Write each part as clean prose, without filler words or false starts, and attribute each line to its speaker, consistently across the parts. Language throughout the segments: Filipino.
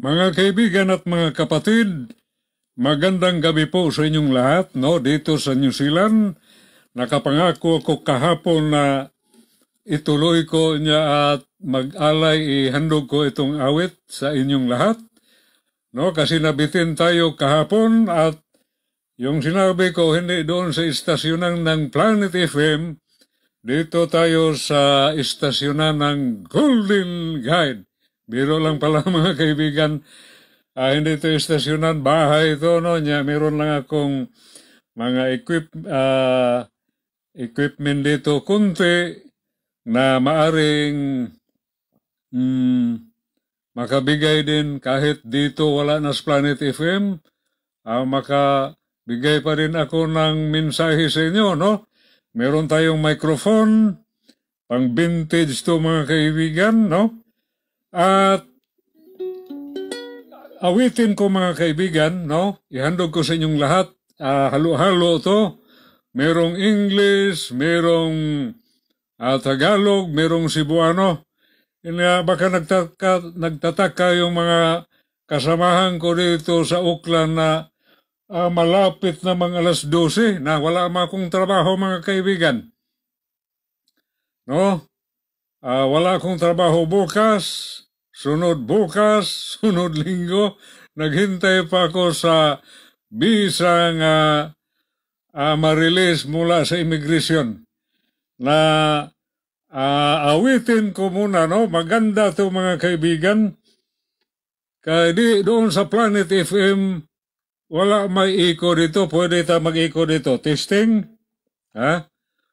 Speaker 1: Mga kaibigan at mga kapatid, magandang gabi po sa inyong lahat, no? Dito sa New Zealand, nakapangako ako kahapon na ituloy ko niya at mag-alay, ihandog ko itong awit sa inyong lahat, no? Kasi nabitin tayo kahapon at yung sinabi ko hindi doon sa istasyonan ng Planet FM, dito tayo sa istasyonan ng Golden Guide. Biro lang pala mga kaibigan, hindi ito istasyonan, bahay ito, no? Meron lang akong mga equipment dito, kunti, na maaring makabigay din kahit dito wala na sa Planet FM, makabigay pa rin ako ng mensahe sa inyo, no? Meron tayong microphone, pang vintage to mga kaibigan, no? At awitin ko mga kaibigan, no? Ihandog ko sa inyong lahat. Halo-halo to. Merong English, merong Tagalog, merong Cebuano. Baka nagtataka yung mga kasamahan ko dito sa Auckland na malapit na mga alas 12 na wala akong trabaho mga kaibigan. No? Wala akong trabaho bukas, sunod linggo. Naghintay pa ako sa visa nga ma-release mula sa immigration. Na awitin ko muna, no? Maganda to mga kaibigan. Kaya doon sa Planet FM, wala may iko dito. Pwede ta mag-iko dito. Testing? Ha?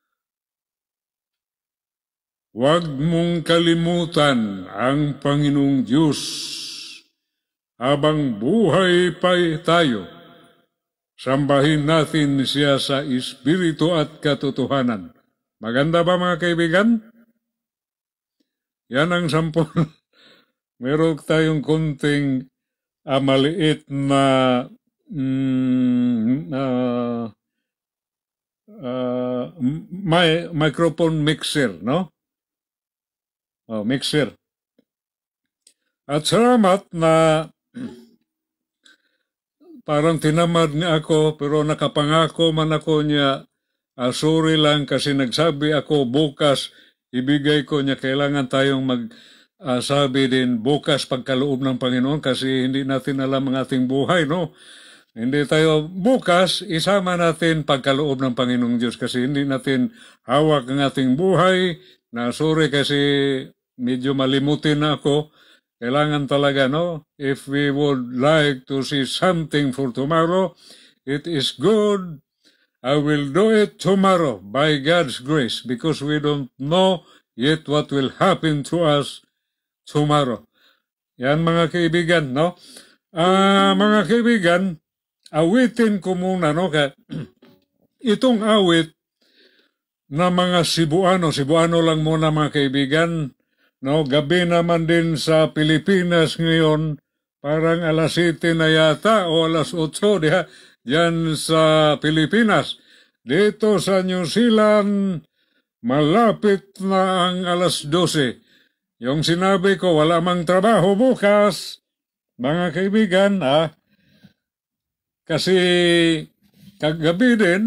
Speaker 1: Huwag mong kalimutan ang Panginoong Diyos habang buhay pa tayo. Sambahin natin siya sa espiritu at katotohanan. Maganda ba mga kaibigan? Yan ang sampol. Meron tayong konting maliit na microphone mixer, no? Mixer. At salamat na parang tinamad niya ako pero nakapangako man ako niya, sorry lang kasi nagsabi ako bukas ibigay ko niya, kailangan tayong magsabi din bukas pagkaloob ng Panginoon kasi hindi natin alam ang ating buhay, no? Hindi tayo bukas, isama natin pagkaloob ng Panginoong Diyos kasi hindi natin hawak ang ating buhay. Na sorry kasi medyo malimutin na ako. Kailangan talaga, no? If we would like to see something for tomorrow, it is good. I will do it tomorrow by God's grace because we don't know yet what will happen to us tomorrow. Yan mga kaibigan, no? Mga kaibigan, awitin ko muna, no? Itong awit na mga Cebuano lang muna mga kaibigan, no? Gabi naman din sa Pilipinas ngayon, parang alas 7 na yata o alas 8 diyan sa Pilipinas. Dito sa New Zealand, malapit na ang alas 12. Yung sinabi ko, wala mang trabaho bukas, mga kaibigan, kasi kagabi din,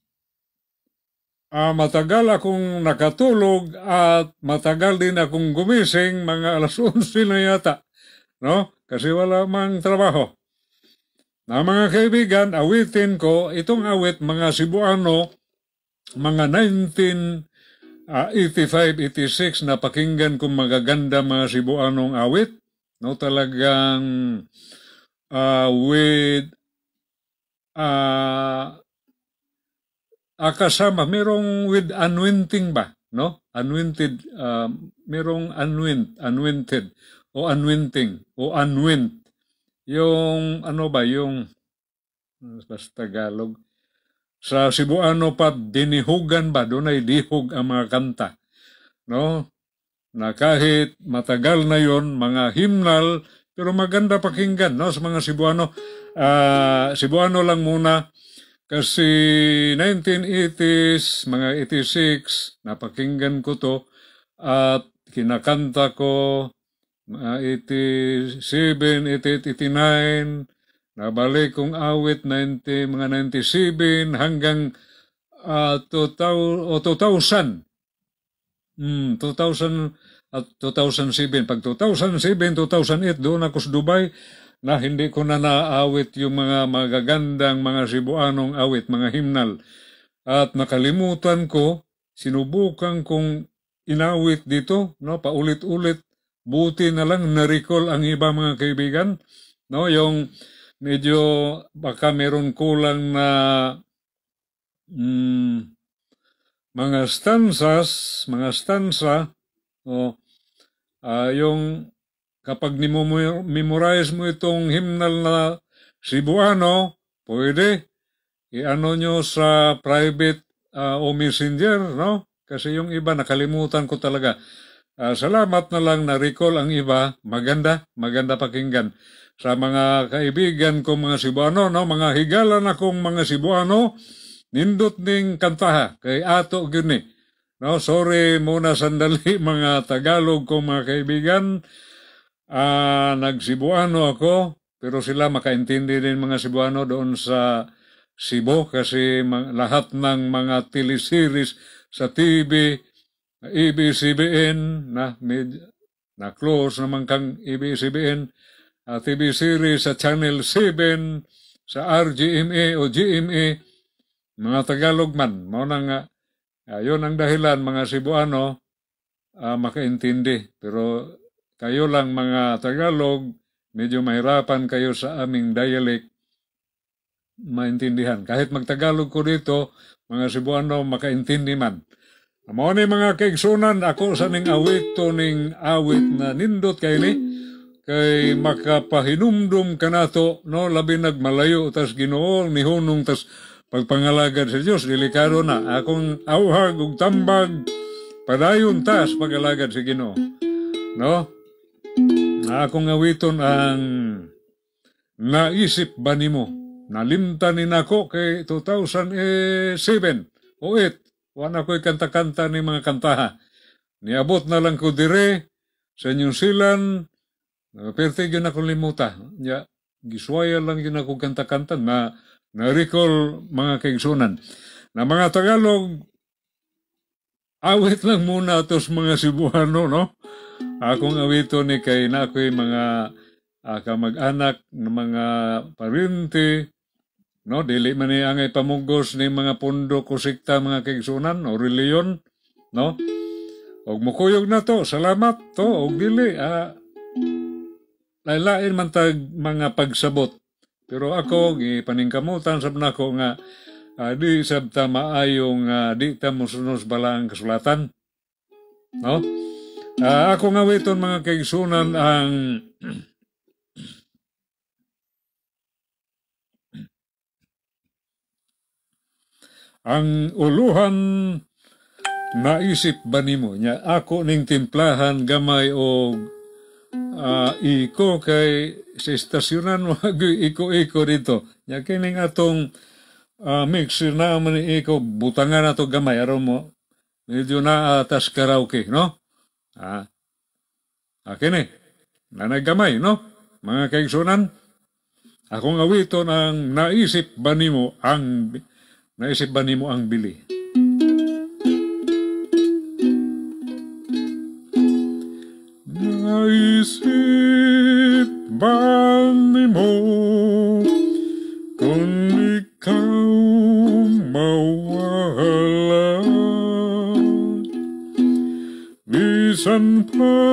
Speaker 1: matagal akong nakatulog at matagal din akong gumising, mga alas 11 na yata, no? Kasi wala mang trabaho. Na mga kaibigan, awitin ko, itong awit mga Cebuano, mga 1985-86 na pakinggan kong magaganda mga Cebuanong awit, no? Talagang with kasama, merong with anointing ba, no? Anointed, merong anointed, o anointing, o anoint. Yung, ano ba, yung, basta Tagalog, sa Cebuano pa, dinihugan ba, doon ay dihog ang mga kanta, no? Na kahit matagal na yon, mga hymnal, pero maganda pakinggan, no? Sa mga Cebuano, Cebuano lang muna, kasi 1980s, mga 86, napakinggan ko to, at kinakanta ko, 87, 88, 89, nabalik kong awit 90, mga 97 hanggang 2000. 2000 at 2007. Pag 2007, 2008, doon ako sa Dubai na hindi ko na naawit yung mga magagandang mga Cebuanong awit, mga himnal. At nakalimutan ko, sinubukan kong inawit dito, no, paulit-ulit. Buti na lang na-recall ang iba mga kaibigan, no, yung medyo baka meron kulang na mga stanza, o yung kapag memorize mo itong himnal na Cebuano, pwede i-ano nyo sa private o messenger, no? Kasi yung iba nakalimutan ko talaga. Salamat na lang na recall ang iba, maganda pakinggan. Sa mga kaibigan ko mga Cebuano, no, mga higalan akong mga Cebuano, nindot ning kantaha kay ato gini. No, sorry muna sandali mga Tagalog ko mga kaibigan. Nag-Cebuano ako, pero sila makaintindi din mga Cebuano doon sa Cebu kasi lahat ng mga teleseries sa TV, ABS-CBN na close naman kang ABS-CBN, TV series sa Channel 7, sa RGMA o GMA, mga Tagalog man. Yun ang dahilan mga Cebuano makaintindi. Pero kayo lang mga Tagalog, medyo mahirapan kayo sa aming dialect maintindihan. Kahit magtagalog ko dito, mga Cebuano makaintindi man. Mao ni mga kaigsunan, ako sa ning awit to ning awit na nindot kay ni kay makapahinumdum kanato, no, labi nagmalayo tas Ginoo ni hunong tas pagpangalagad sa Dios delikado na akong awhag ug tambag padayon tas pagalagad sa Ginoo, no. Akong awiton ang naisip ba nimo, nalimtan ni nako kay 2007 o 8. Wala ko'y kanta-kanta ni mga kantaha. Niabot na lang ko dire sa New Zealand. Perte yun ako limuta. Giswaya lang yun ako kanta-kanta na-recall mga kaigsunan. Na mga Tagalog, awit lang muna tos mga Cebuano, no? Akong awito ni kay na ako'y mga kamag-anak ng mga parinti, no, dili man ni angay pamugos ni mga pundo kusikta mga kaigsunan o reliyon, no. Og mukuyog na to, salamat to, og dili lain man tag mga pagsabot. Pero ako gipaningkamutan sab nako nga di sabta maayong di ta mosunod bala ang kasulatan, no. Ako nga witon mga kaigsunan ang uluhan naisip ba nimo nya ako ning timplahan gamay og iko kay sa estasyonan wag iko dito nya kining atong mixer na man iko butangan ato gamay aron mo medyo na atas karaoke, no. Kini nanaggamay, no, mga kaigsunan. Akong awiton ang naisip ba nimo ang bili. Naisip ba nimo kung ikaw mawala, bisan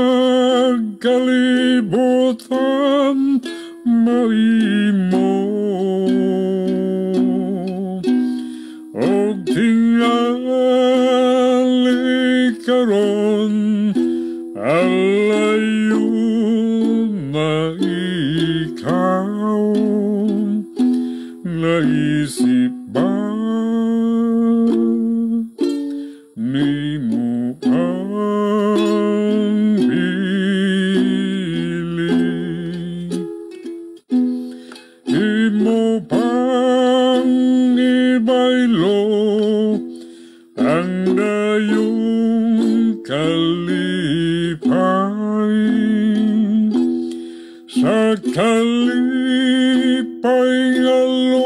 Speaker 1: pagkalibutan maimo og tingali karon alayo na ikaw, naisip ba nimo ang bili, imo pang ibaylo ang dayong kalipay. kalipay nga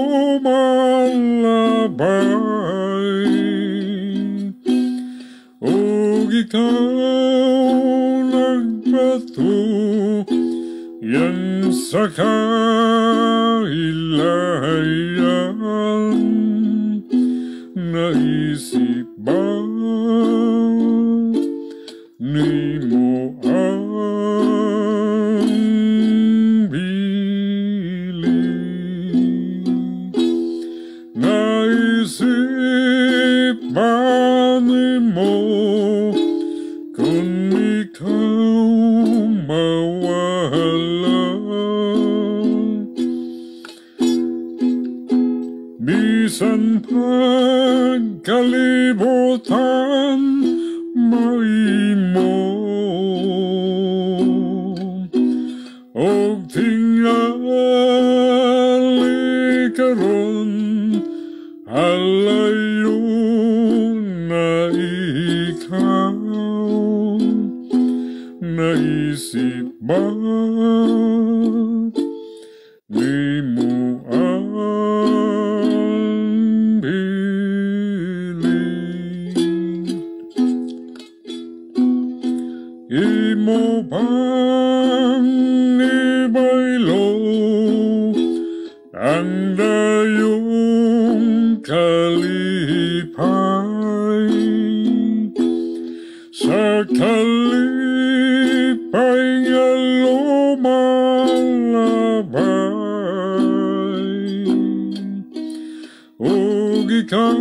Speaker 1: lumalabay, ug ikaw nagbato yan sa kahilayan. Naisip ba ni mo ang bili? Naisip ba ni mo kung ikaw mawala? Bisan pagkalibutan mahimo, og tingali karon halayo na ikaw. Naisip ba ni mo ang bili? Imo bang ibaylo ang dayong kalipay sa kalipay nga lumalabay, ug ikaw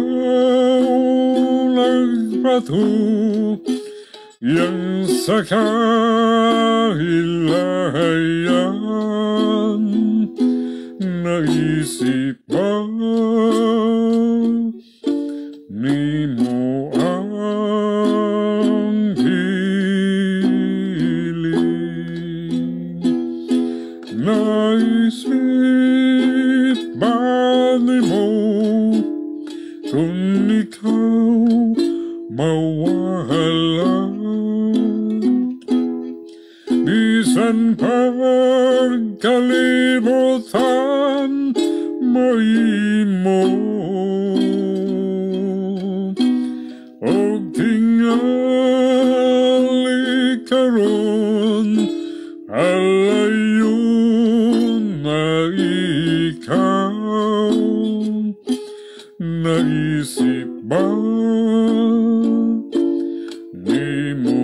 Speaker 1: nagbato yang sa kahilayan. Naisip ba ni mo ang hiling? Naisip ba ni mo kung ikaw mawala? Bisan pagkalibutan mahimo, og tingali karon halayo na ikaw. Naisip ba ni mo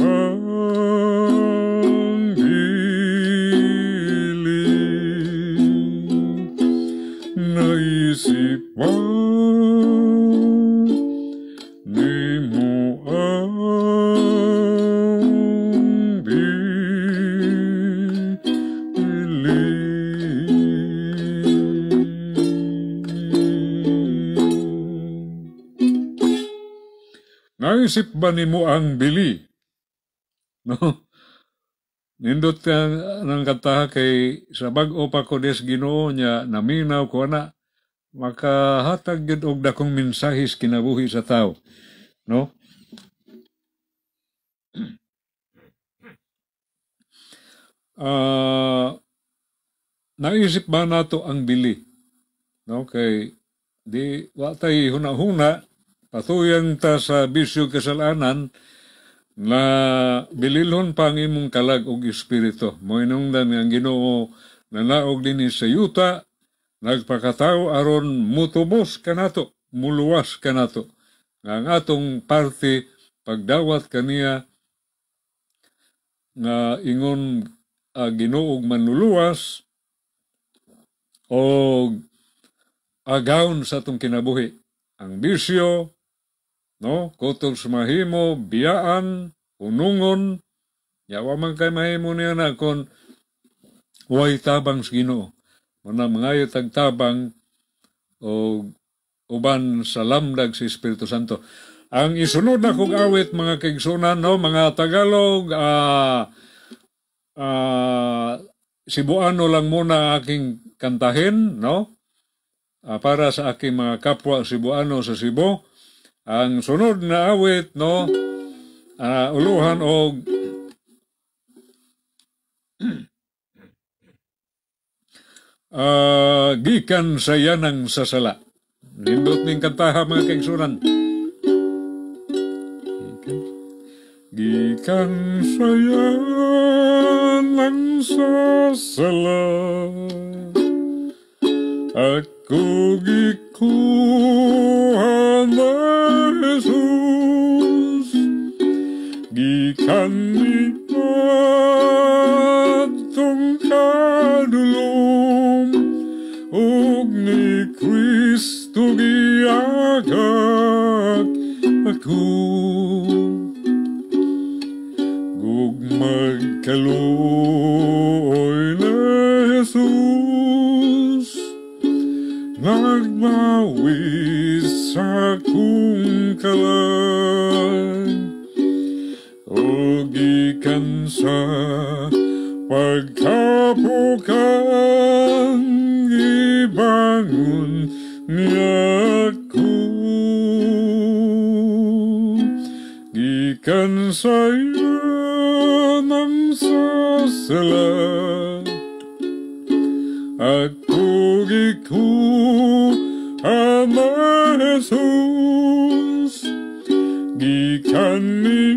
Speaker 1: ang hiling? Naisip ba ni mo ang hiling? Naisip ba nimo ang bili? No? Nindot ka ng kanta kay sa bag-o pa ko des Ginoo niya naminaw ko na makahatag yun og dakong mensahis kinabuhi sa tao. No? Naisip ba nato ang bili? No? Kay di watay huna-huna patuyan ta sa bisyo kasalanan na bililhon pang imong kalag og espiritu. Mo inungdan nga ang Ginoo nanaog dinhi sa yuta, nagpakatao aron mutubos kanato, muluwas kanato. Nga ang atong parte pagdawat kaniya nga ingon Ginoo manluluwas o agawon sa atong kinabuhi. Ang bisyo, no, kutog sa mahimo, biyaan, unungon, yawa man kay mahimo niya na kung huwag tabang sa Ginoo. Mana mangayo tagtabang o uban sa lamdag sa Espiritu Santo. Ang isunod na kong awit, mga kaigsunan, no, mga Tagalog, Cebuano lang muna aking kantahin, no, para sa aking mga kapwa Cebuano sa Cebu. Ang sunod na awit, no, uluhan og gikan sa yanang sasala. Nindot ning kantaha mga kaigsunan. Gikan sa yanang sasala, ako gikuha na Jesus, gikan ni atong kadulom, ug ni Kristo giagak ako. Ug magkaluoy na Jesus, nagmawis sa akong kalag, o gikan sa pagkapukan, ibangon niya ako. Gikan sa yanang sasala, ako gikuha na Jesus, gikan ni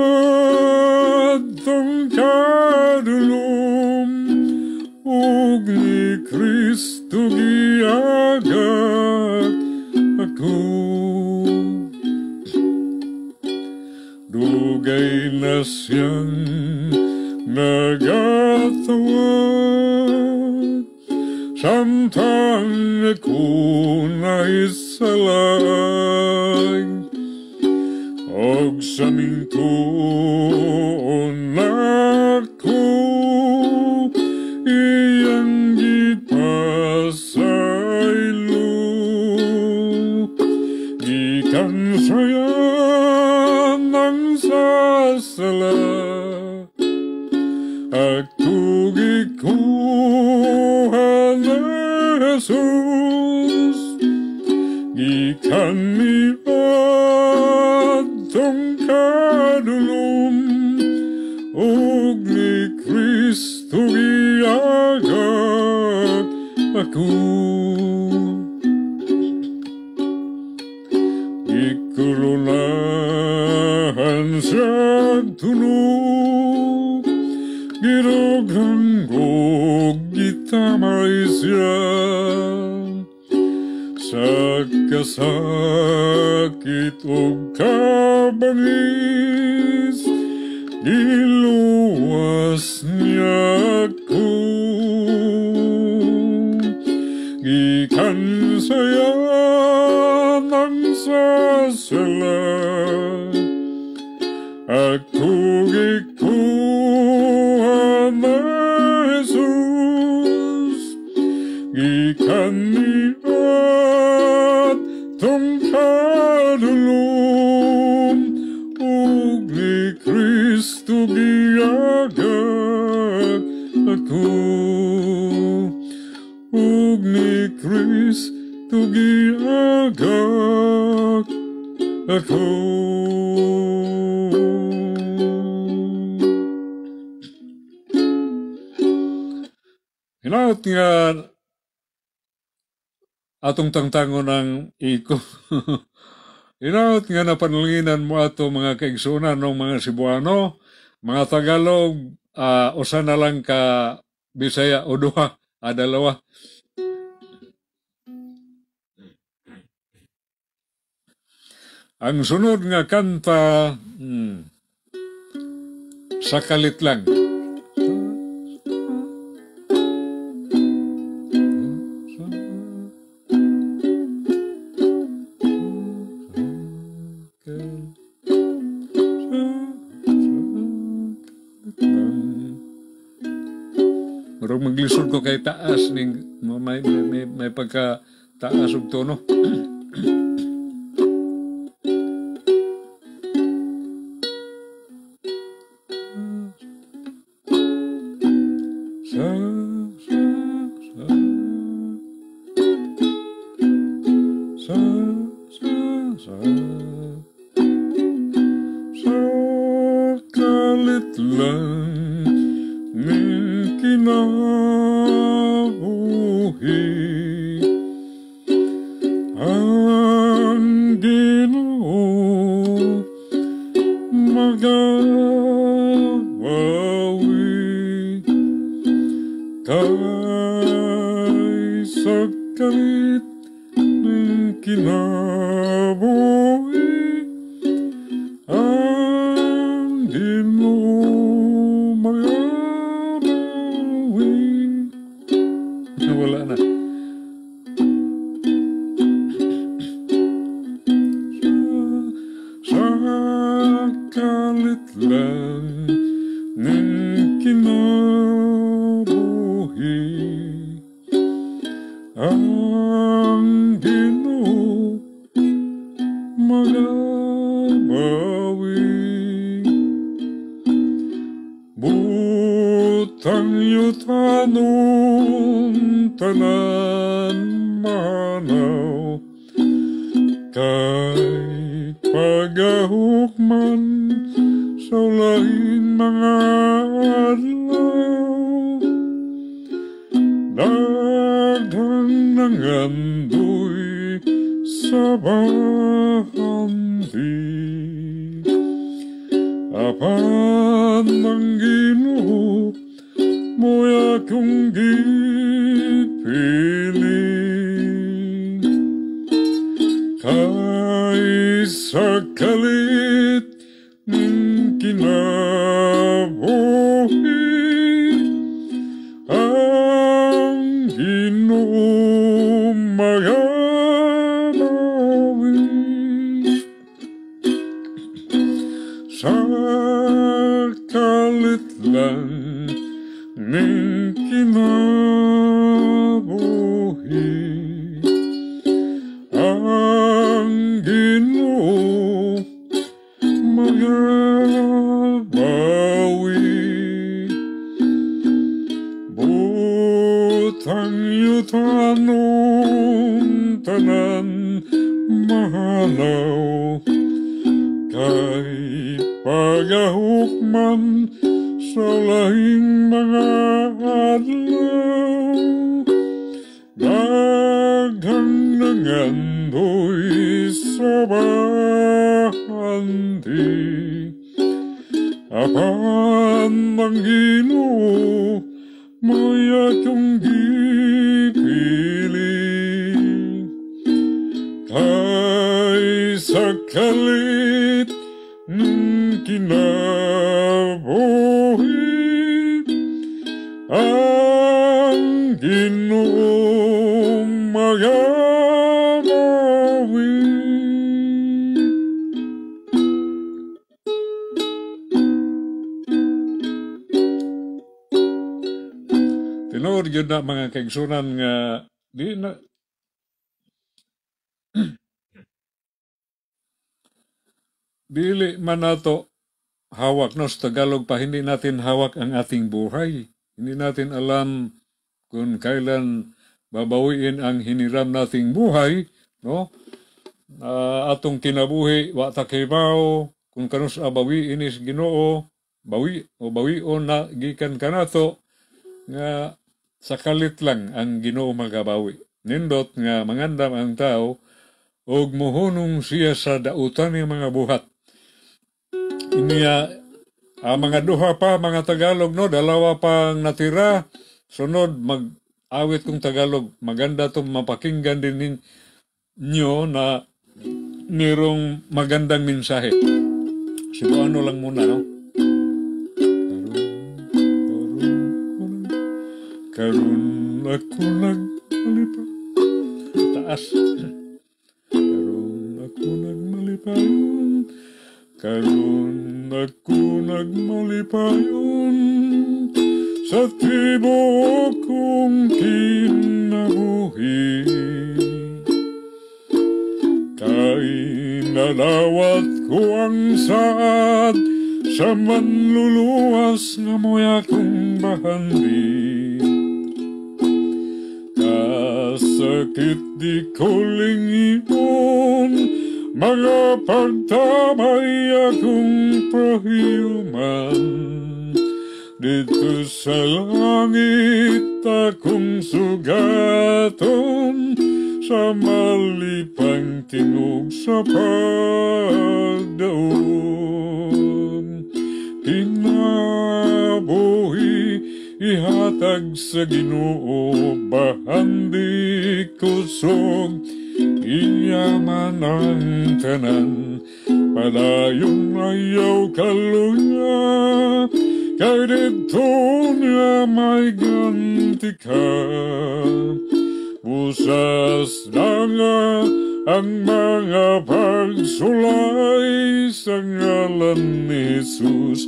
Speaker 1: atong kadulom, ug ni Kristo giagak ako. Dugay na siyang nagatawag, samtang ako naisalag, og sa mintuon ako iyang gipasaylo. Gikan sa yanang sasala, ako gikuha na Jesus, gikan ni atong kadulom, ug ni Kristo giagak ako. Ikulunahan sa tulog, girughangog gitamay siya, sa kasakit o kabangis, giluwas niya ako. Gikan sa yanang sasala, ako gikuha na Jesus, gikan ni atong kadulom, ug ni Kristo giagak ako. Ug ni Kristo giagak ako. Hinaot nga atong tangtangon ang iko. Hinaot nga napanlinginan mo ato mga kaigsunan ng mga Cebuano, mga Tagalog, usa na lang ka Bisaya o duha, dalawa. Ang sunod nga kanta, sakalit lang. Marang maglisod ko kay taas ning may pagka taas og tono. Sakalit lang ning kinabuhi, kay sagkalit ng kinabuhi ang Ginoo magamawi. Wala na. Sa kalit lang ng kinabuhi ang Ginoo magamawi. Butang yutanon tanan manaw kay pagahukman sa laing mga adlaw. Daghang nangandoy sa bahandi apan ang Ginoo mo'y akong gipiling kay sa kalit ng kinabuhi ang Ginoo magamawi. Sa kalit lang ng kinabuhi ang Ginoo magamawi. Butang yutanon tanan mahalaw kay pagahukman sa lahing mga adlaw. Daghang nangandoy sa bahandi apan ang Ginoo mo'y akong gipiling kay sa kalit ng kinabuhi ang Ginoo magamawi. Tinuod yun na mga kaigsunan nga di na dili man nato hawak no sa Tagalog pa, hindi natin hawak ang ating buhay. Hindi natin alam kung kailan babawiin ang hiniram nating buhay, no? Atong kinabuhi wa ta kibaw kung kanus abawiin is Ginoo, bawi o bawion na gikan kanato nga sakalit lang ang Ginoo magabawi. Nindot nga mangandam ang tao og mohunong siya sa dautan ng mga buhat. Iniya mga duha pa mga Tagalog, no, dalawa pang natira. Sunod mag-awit kong Tagalog. Maganda to mapakinggan din ninyo na mayroong magandang mensahe. Siguro ano lang muna, no? Karun ako nagmalipa. Taas. Karun ako nagmalipayon. Karun ako nagmalipayon. Sa tibuok kong kinabuhi. Kay nalawat ko ang saad sa manluluwas nga mo'y akong bahandi. Kasakit di ko lingiyon, mga pagtamay akong pahiuman. Dito sa langit akong sugaton, sa malipang tingog sa pagdaon. Kinabuhi ihatag sa Ginoo, bahandi kusog, iyaman ang tanan, padayon ayaw kaluya, kay dito niya may ganti ka. Usas na nga ang mga pagsulay sa ngalan ni Jesus,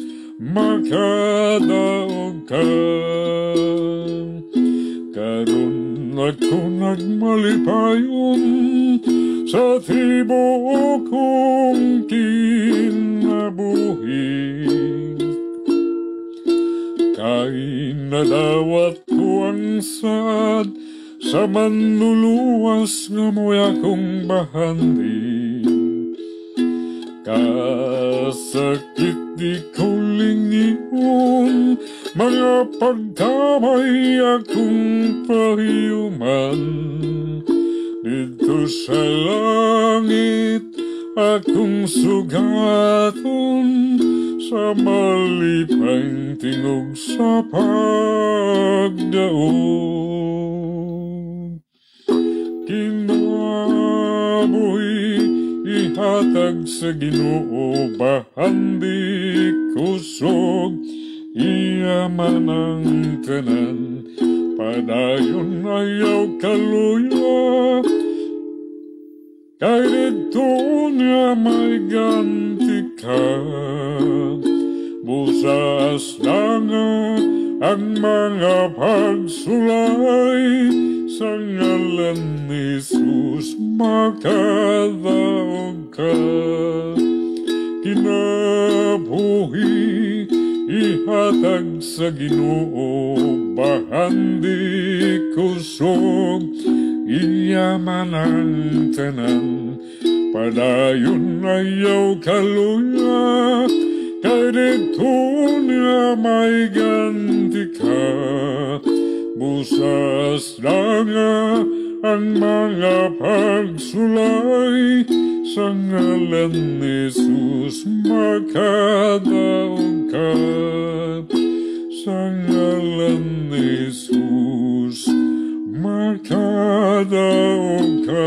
Speaker 1: makadaog ka. Karon ako nagmalipayon sa tibuok kong kinabuhi, kay nadawat ko ang sad sa manluluwas nga mo'y akong bahandi. Kasakit di ko lingiyon, mga pagkamay akong pahiuman. Dito sa langit akong sugaton, sa malipay tingog sa pagdaog. Kinabuhi ihatag sa Ginoo, bahandi kusog, iyaman ang tanan, padayon ayaw kaluya, kay dito niya may ganti ka. Busas na nga ang mga pagsulay sa ngalan ni Jesus, makadaog ka. Kinabuhi ihatag sa Ginoo, bahandi kusog, iyaman ang tanan, padayon ayaw kaluya, kay dito niya may ganti ka. Busas na nga ang mga pagsulay sa ngalan ni Jesus, makadaog ka. Sa ngalan ni Jesus, makadaog ka.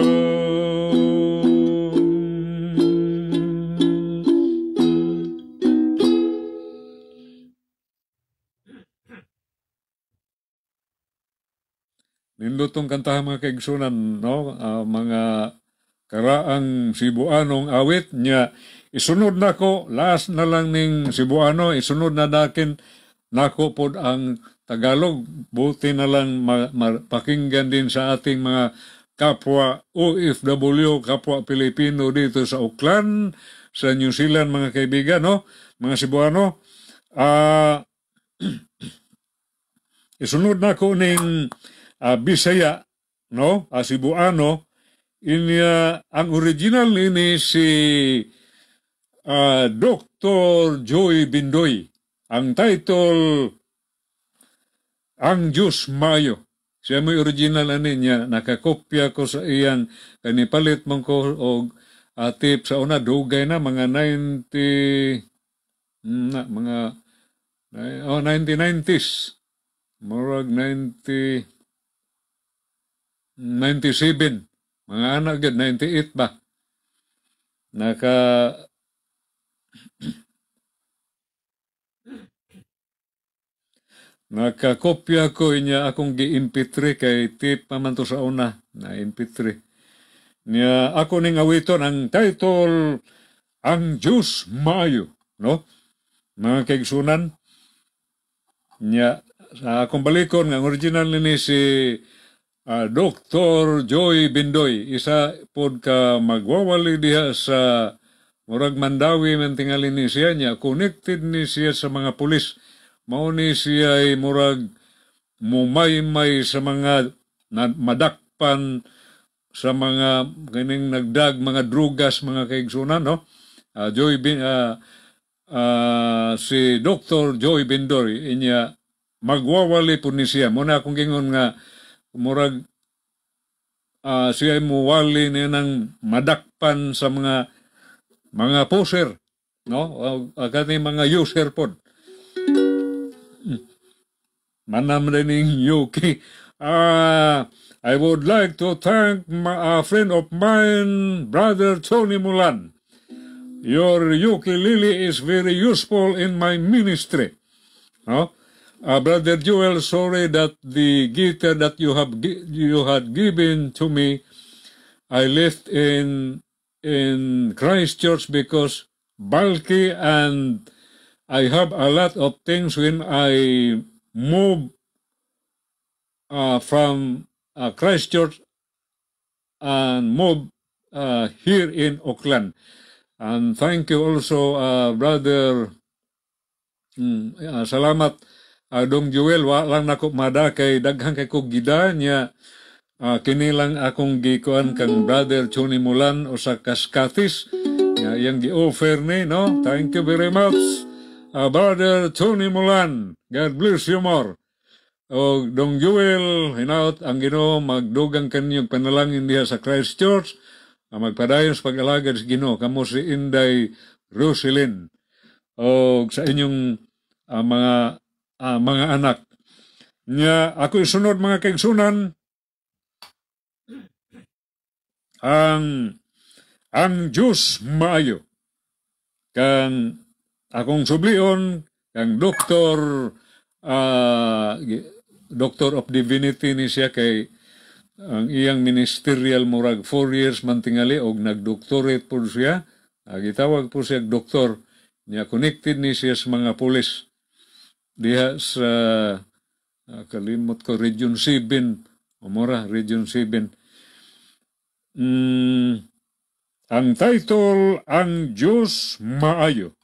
Speaker 1: Nindotong kantahan mga kaigsunan, no? Mga karaang Cebuanong awit niya. Isunod nako, last na lang ning Cebuano, isunod na nakin nako pod ang Tagalog. Buti na lang pakinggan din sa ating mga kapwa OFW, kapwa Pilipino dito sa Auckland, sa New Zealand, mga kaibigan, no? Mga Cebuano. Isunod nako ning Bisaya, no? Cebuano. Ang original ini si Dr. Joy Bindoy. Ang title, Ang Diyos Mayo. Siya may original niya. Nakakopya ko sa iyang kanipalit mong ko o tip sa una. Dugay na mga 1990s. Murag 97. Mga anak yun, 98 ba? Nakakopya ko niya akong gi-MP3 kay tip naman to sa una na MP3. Niya ako ning awiton ang title, Ang Diyos Maayo, no? Mga kaigsunan. Niya sa akong balikon, ang original ni si Dr. Joy Bindoy, isa pod ka magwawali diha sa murag Mandawi man tingali ni siya niya, connected ni siya sa mga pulis. Mao ni siya ay murag mumay-may sa mga madakpan sa mga kining nagdag mga drugas, mga kaigsunan, no? Si Dr. Joy Bindoy inya magwawali po ni siya. Muna akong gingon nga murag siya muwali niya ng madakpan sa mga poser, no? Agad mga user pod. manam rening Yuki. I would like to thank a friend of mine, Brother Tony Mulan. Your ukulele is very useful in my ministry. No? Brother Joel, sorry that the guitar that you had given to me, I left in Christchurch because bulky, and I have a lot of things when I move from Christchurch and move here in Auckland. And thank you also, Brother. Salamat, Dong Joel. Walang nako madakay daghang kay kog gida niya. Kinilang akong gikuan kang Brother Tony Mulan o sa Kaskatis. Yang gi-offer ni, no? Thank you very much, Brother Tony Mulan. God bless you more. O Dong Joel, hinaut ang Ginoo magdugang kanyang panalangin diha sa Christchurch. Magpadayon sa pag-alagad sa Ginoo kamo si Inday Roselyn o sa inyong mga anak. Nya ako isunod mga kaigsunan ang Diyos maayo. Kang akong sublion kang Doctor of Divinity ni siya kay ang iyang ministerial murag 4 years man tingali og nagdoctorate po siya. Gitawag po siya doktor. Niya connected ni siya sa mga pulis diha sa kalimot ko Region 7 Omora, Region 7. Ang title, Ang Diyos Maayo.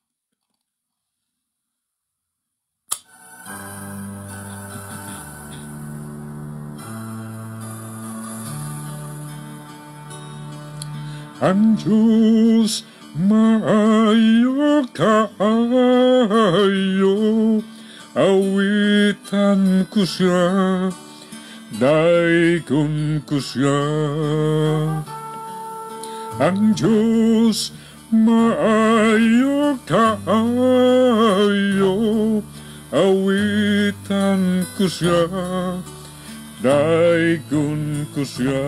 Speaker 1: Ang Diyos maayo kaayo, awitan ko siya, daikon ko siya. Ang Diyos maayo kaayo, awitan ko siya, daikon ko siya.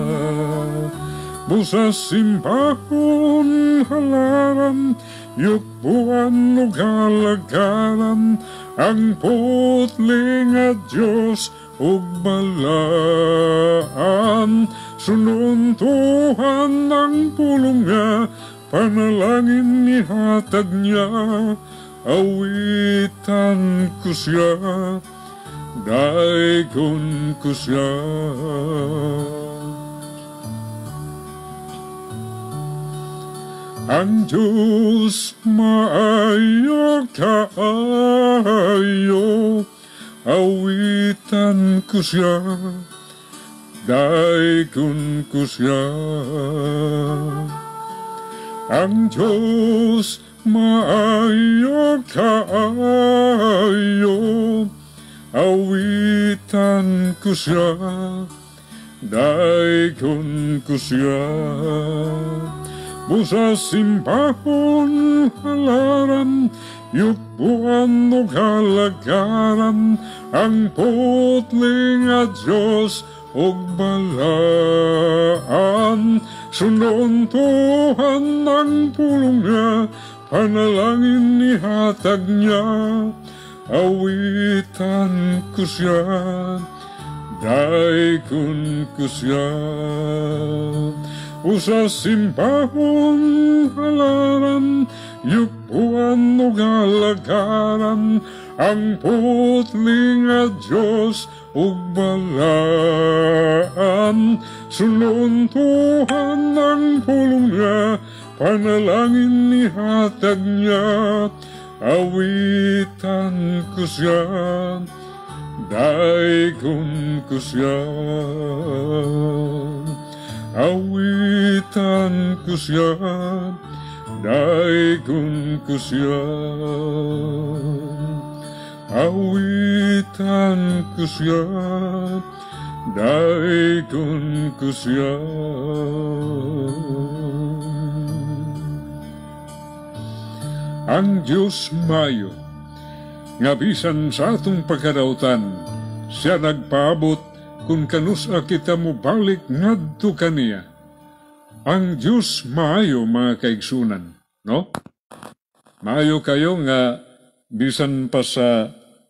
Speaker 1: Busa simbahon halaran, yukbuan o galagaran, ang putling at Diyos ug balaan. Sununtuhan ang pulong niya, panalangin ni hatag niya, awitan ko siya, daikon ko siya. Ang Diyos maayo kaayo, awitan ko siya, daikon ko siya. Ang Diyos maayo kaayo, awitan ko siya, daikon ko siya. Busa simbahon halaran, yukbuan o galagaran, ang putling at Diyos ug balaan. Sununtuhan ang pulong niya, panalangin ni hatag niya, awitan ko siya, daikon ko siya. Usa simbahon halaran, yukbuan o galagaran, ang putling at Diyos ug balaan. Sununtuhan ang pulong niya, panalangin ni hatag niya, awitan ko siya, daikon ko siya. Awitan ko siya, daikon ko siya. Awitan ko siya, daikon ko siya. Ang Diyos maayo, nga bisan sa atong pagkarautan, siya nagpaabot kung kanusa kita mo balik ngadto kaniya. Ang Diyos maayo mga kaigsunan, no? Maayo kayo nga bisan pa sa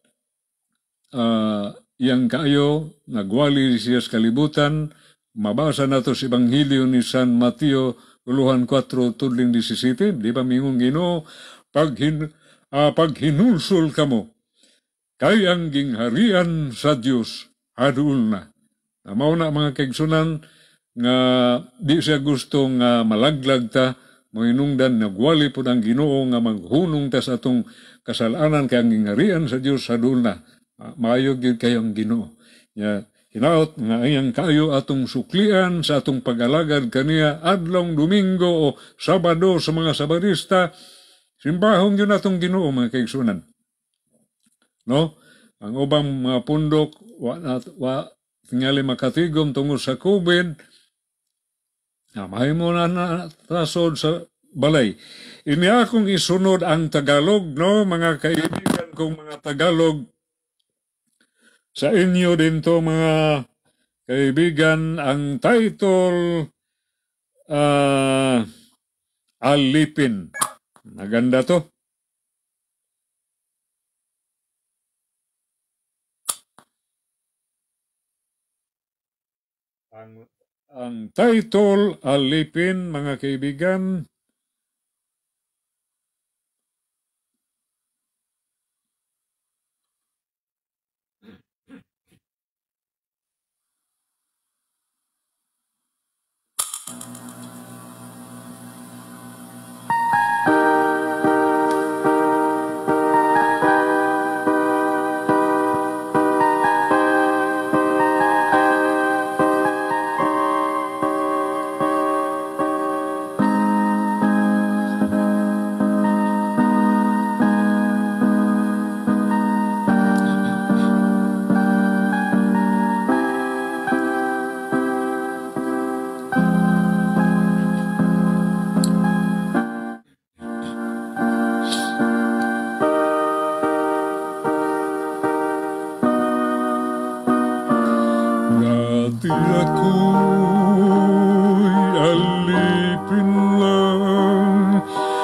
Speaker 1: iyang kayo, nagwali siya sa kalibutan, mabasa nato sa Ebanghelyo ni San Mateo 4:17, di ba mingong Ginoo, pag hinulsol kamo, kay ang gingharian sa Diyos adul na. Mao na mga kaigsunan nga di siya gusto nga malaglag ta, moinungdan nagwali po ng Ginoo nga maghunong ta sa atong kasalanan kay ang gingharian sa Diyos adul na. Maayog yun kayong Ginoo. Hinaot nga ayang kayo atong suklian sa atong pag-alagad kaniya adlong Domingo o Sabado sa mga Sabadista. Simbahong yun atong Ginoo mga kaigsunan. No? Ang ubang mga pundok tingali makatigom tungod sa COVID. May mo na nasod sa balay. Ini akong isunod ang Tagalog, no? Mga kaibigan kong mga Tagalog. Sa inyo din to mga kaibigan, ang title Alipin. Maganda to. Ang title Alipin, mga kaibigan. Dati ako'y alipin lang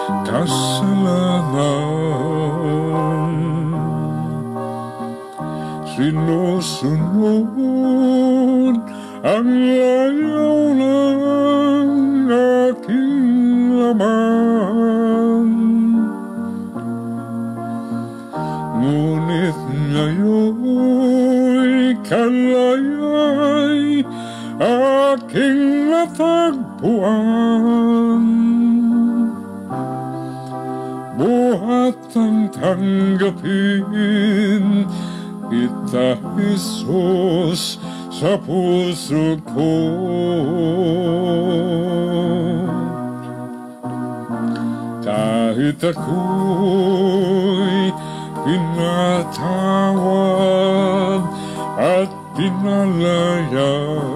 Speaker 1: kasalanan, sinusunod ang layaw ng aking laman. Ngunit ngayon'y kalaya'y aking natagpuan. Buhat ang tanggapin kita, Jesus, sa puso ko. Kahit ako'y pinatawad at pinalaya,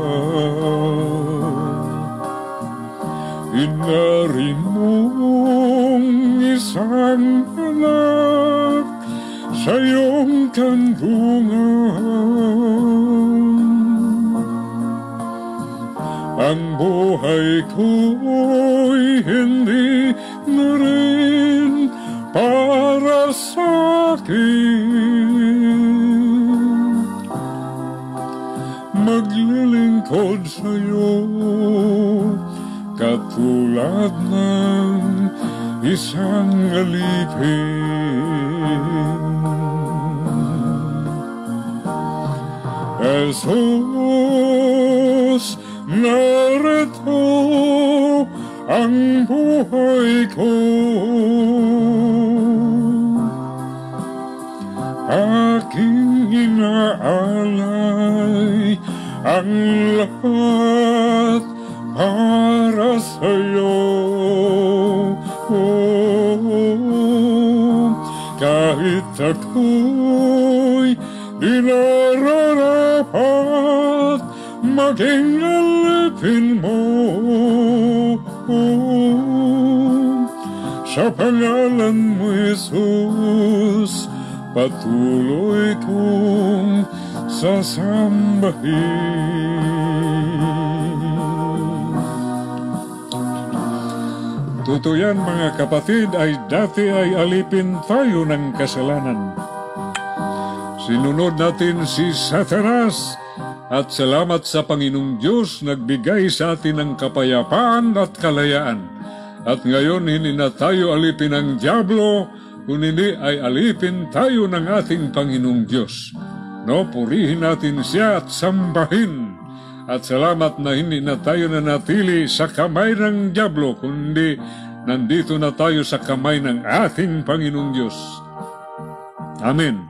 Speaker 1: inarin mong isang anak sa iyong kandungan. Ang buhay ko'y hindi na rin para sa akin. Maglilingkod sa'yo katulad ng isang alipin. Jesus, narito ang buhay ko. Aking inaalay ang lahat para sa'yo. Kahit ako'y di nararapat maging alipin mo, sa pangalan mo, Jesus, patuloy kong sasambahin. Totoo yan mga kapatid, ay dati ay alipin tayo ng kasalanan. Sinunod natin si Satanas at salamat sa Panginoong Diyos nagbigay sa atin ng kapayapaan at kalayaan. At ngayon hindi na tayo alipin ng Diablo, kundi ay alipin tayo ng ating Panginoong Diyos. No, purihin natin siya at sambahin. At salamat na hindi na tayo nanatili sa kamay ng Diablo, kundi nandito na tayo sa kamay ng ating Panginoong Diyos. Amen.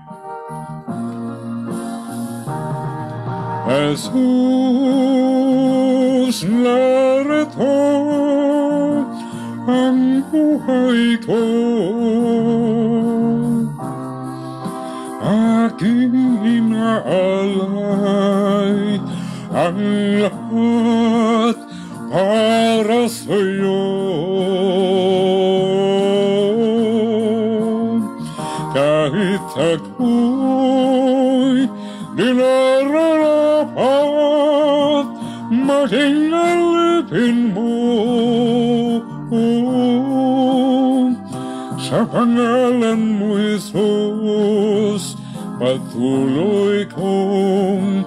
Speaker 1: Jesus, narito ang buhay ko, aking inaalay ang lahat para sa'yo. Kahit ako'y dinararapat, maging alipin mo. Sa pangalan mo, Jesus, patuloy kong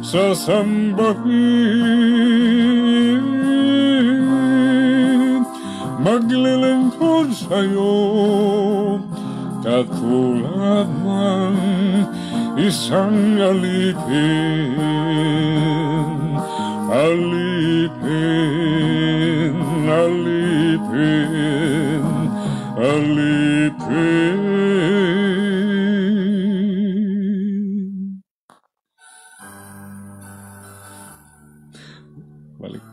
Speaker 1: sasambahin. Maglilingkod sa'yo, katulad ng isang alipin. Alipin, alipin, alipin. Balik.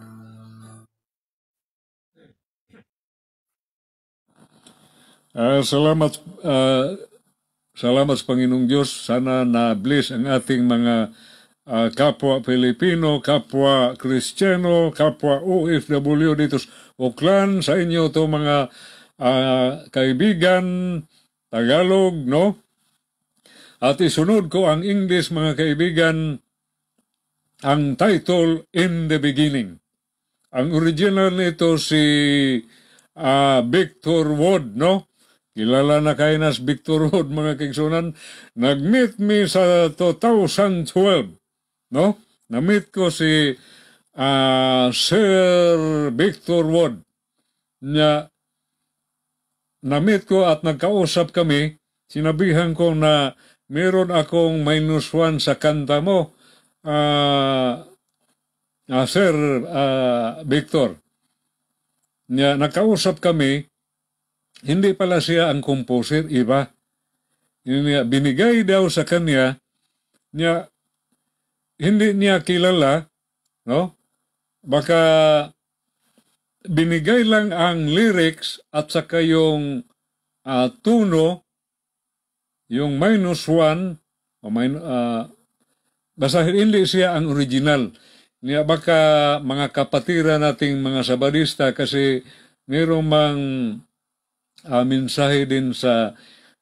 Speaker 1: Salamat sa Panginoong Diyos. Sana na-bless ang ating mga kapwa Pilipino, kapwa Kristiyano, kapwa OFW dito sa Auckland, sa inyo to mga kaibigan Tagalog, no? At isunod ko ang English, mga kaibigan, ang title, In the Beginning. Ang original nito si Victor Wood, no? Kilala na kayo na si Victor Wood, mga kaigsunan. Nag-meet me sa 2012, no? Na-meet ko si Sir Victor Wood. Na-meet ko at nagkausap kami. Sinabihan ko na meron akong -1 sa kanta mo, Sir Victor. Nakausap kami. Hindi pala siya ang composer, iba. Binigay daw sa kanya, hindi niya kilala, no? Baka binigay lang ang lyrics at saka yung tuno, yung -1, basta hindi siya ang original. Baka mga kapatira nating mga sabadista kasi mayroong mang mensahe din sa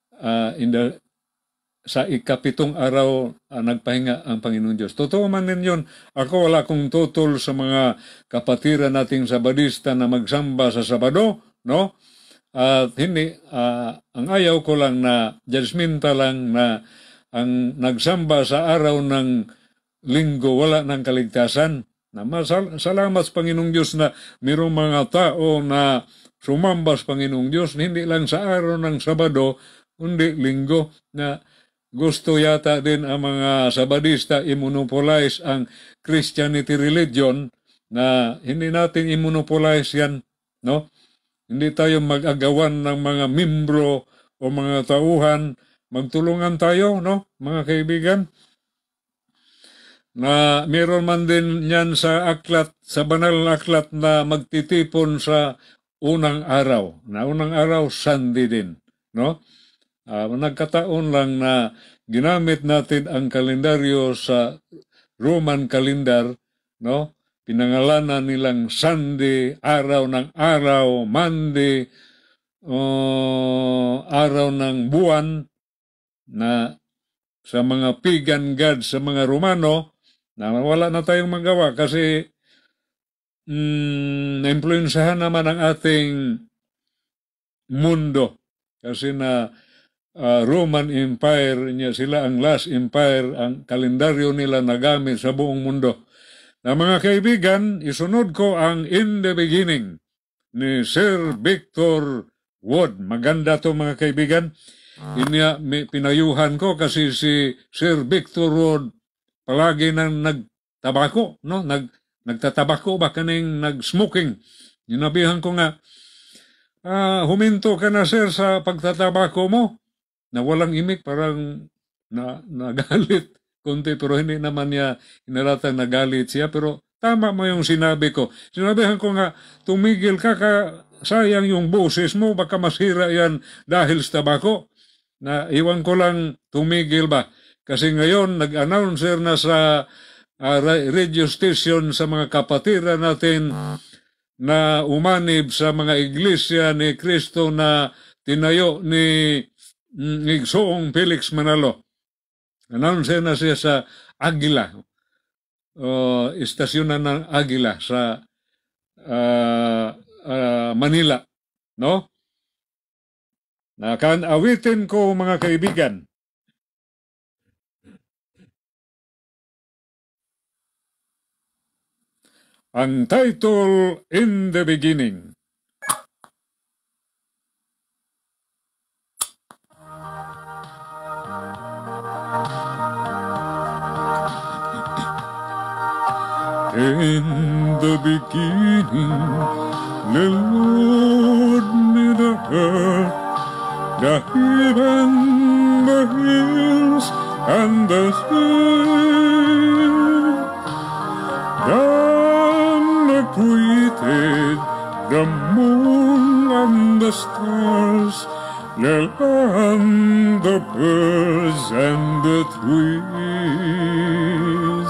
Speaker 1: sa ikapitong araw nagpahinga ang Panginoon Diyos. Totoo man din yun. Ako wala akong tutol sa mga kapatira nating sabadista na magsamba sa Sabado, no? At hindi, ang ayaw ko lang na judgmental lang na ang nagsamba sa araw ng Linggo wala ng kaligtasan. Salamat sa Panginoong Diyos na mayroong mga tao na sumambas Panginoong Diyos, hindi lang sa araw ng Sabado, kundi Linggo, na gusto yata din ang mga sabadista i-monopolize ang Christianity religion, na hindi natin i-monopolize yan, no? Hindi tayo mag-agawan ng mga membro o mga tauhan, magtulungan tayo, no, mga kaibigan? Na meron man din yan sa aklat, sa banal na aklat na magtitipon sa unang araw. Na unang araw, Sunday din. No? Nagkataon lang na ginamit natin ang kalendaryo sa Roman calendar. No? Pinangalanan nilang Sunday, araw ng araw, Monday, araw ng buwan, na sa mga pagan gods sa mga Romano, na wala na tayong magawa kasi na-influensyahan naman ang ating mundo. Kasi na Roman Empire niya, sila ang last empire, ang kalendaryo nila nagamit sa buong mundo. Na mga kaibigan, isunod ko ang In the Beginning ni Sir Victor Wood. Maganda to mga kaibigan. Inya pinayuhan ko kasi si Sir Victor Wood palagi nang nagtabako, no? Nagtatabako ba kaning nag-smoking. Inabihan ko nga, huminto ka na sir sa pagtatabako mo. Na walang imik, parang nagalit konti, pero hindi naman niya inalatang nagalit siya. Pero tama mo yung sinabi ko. Sinabihan ko nga, tumigil ka, sayang yung boses mo, baka masira yan dahil sa tabako. Na iwan ko lang tumigil ba. Kasi ngayon, nag-announcer na sa radio station sa mga kapatiran natin na umanib sa mga iglesia ni Kristo na tinayo ni Igsoong Felix Manalo. Announcer na siya sa Agila, istasyonan ng Agila sa Manila, no? Awitin ko mga kaibigan. Ang title, In the Beginning. In the beginning, the Lord made the earth, the heaven, the hills, and the sea. Then He created the moon and the stars, the land, the birds, and the trees.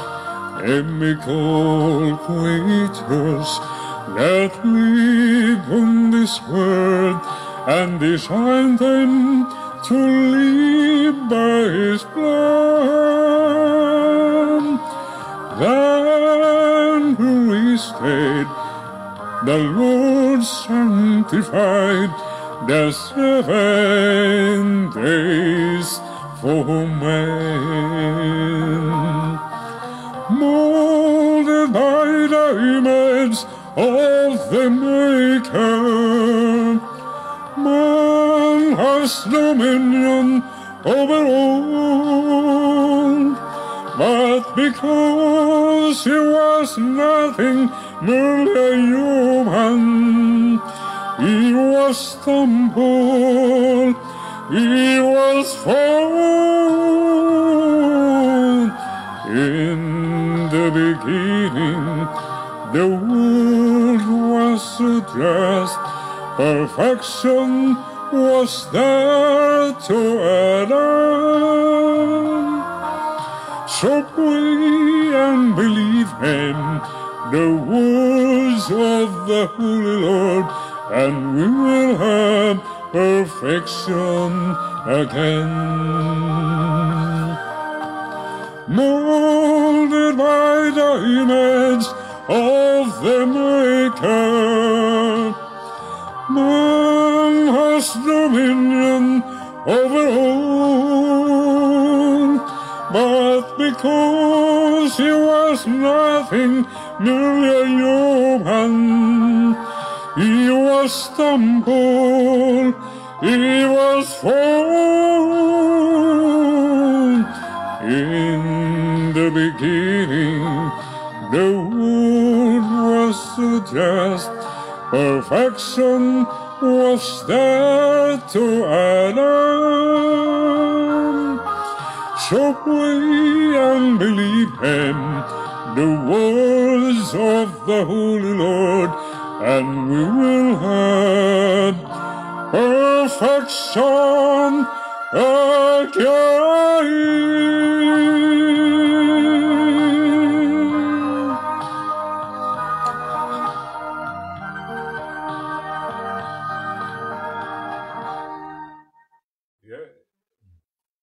Speaker 1: Chemical creatures that live on this world, and designed them to live by His plan. Then He rested, the Lord sanctified the 7 days for man. Molded by the image of the Maker, man has dominion over all. But because he was nothing, merely a human, he was stumbled, he was fallen. In the beginning, the world was just, perfection was there to Adam. So pray and believe in the words of the Holy Lord, and we will have perfection again. Molded by the image of the Maker, man has dominion over all. But because he was nothing, merely a human, he was stumbled, he was fallen. In the beginning, the world was just, perfection was there to Adam. So pray and believe in the words of the Holy Lord, and we will have perfection again.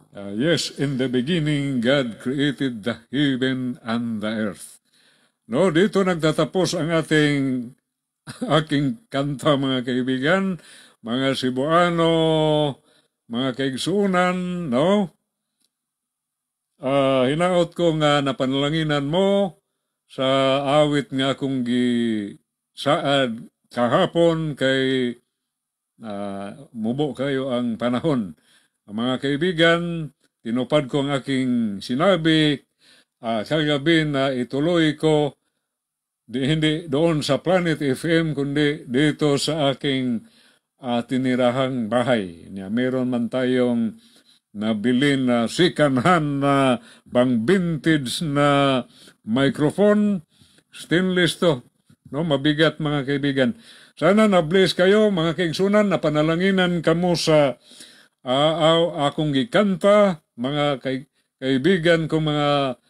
Speaker 1: Yes, in the beginning, God created the heaven and the earth. No, dito nagtatapos ang aking kanta, mga kaibigan, mga Cebuano, mga kaigsuunan, no? Hinaot ko nga napanalanginan mo sa awit nga akong saad kahapon kay mubo kayo ang panahon. Mga kaibigan, tinupad ko ang aking sinabi kagabi na ituloy ko hindi doon sa Planet FM kundi dito sa aking tinirahang bahay. Meron man tayong nabili na second hand na pang vintage na microphone, stainless to, no? Mabigat, mga kaibigan. Sana na-bless kayo, mga kaigsunan, na panalanginan kamo sa akong gikanta, mga kaibigan ko, mga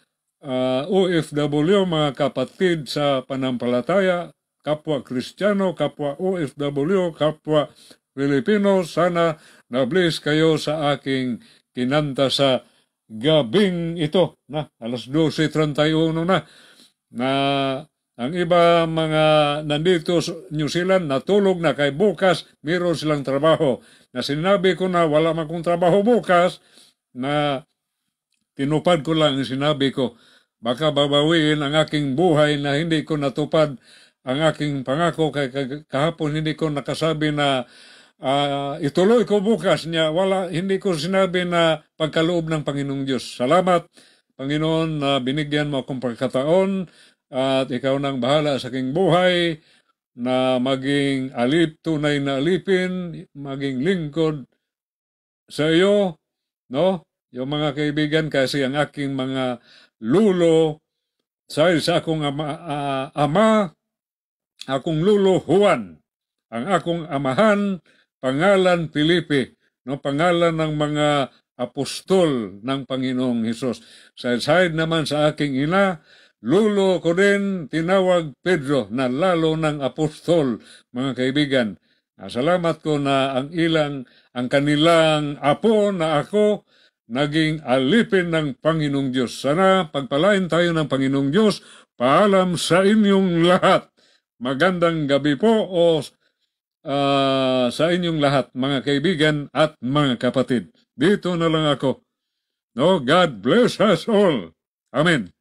Speaker 1: OFW, mga kapatid sa panampalataya, kapwa Kristiyano, kapwa OFW, kapwa Pilipino. Sana na-bless kayo sa aking kinanta sa gabing ito, na alas 12:31 na ang iba mga nandito sa New Zealand natulog na kay bukas meron silang trabaho. Na sinabi ko na wala man kong trabaho bukas, na tinupad ko lang ang sinabi ko. Baka babawiin ang aking buhay na hindi ko natupad ang aking pangako kay kahapon hindi ko nakasabi na ituloy ko bukas niya. Hindi ko sinabi na pagkaloob ng Panginoong Diyos. Salamat, Panginoon, na binigyan mo akong pagkataon at ikaw nang bahala sa aking buhay na maging tunay na alipin, maging lingkod sa iyo, no? Yung mga kaibigan, kasi ang aking mga lulo sa akong ama, akong lulo Juan, ang akong amahan pangalan Felipe, no, pangalan ng mga apostol ng Panginoong Hesus. Sa side naman sa aking ina, lulo ko din tinawag Pedro, na lalo ng apostol, mga kaibigan. Salamat ko na ang kanilang apo na ako naging alipin ng Panginoong Diyos. Sana pagpalain tayo ng Panginoong Diyos. Paalam sa inyong lahat. Magandang gabi po sa inyong lahat, mga kaibigan at mga kapatid. Dito na lang ako. No, God bless us all. Amen.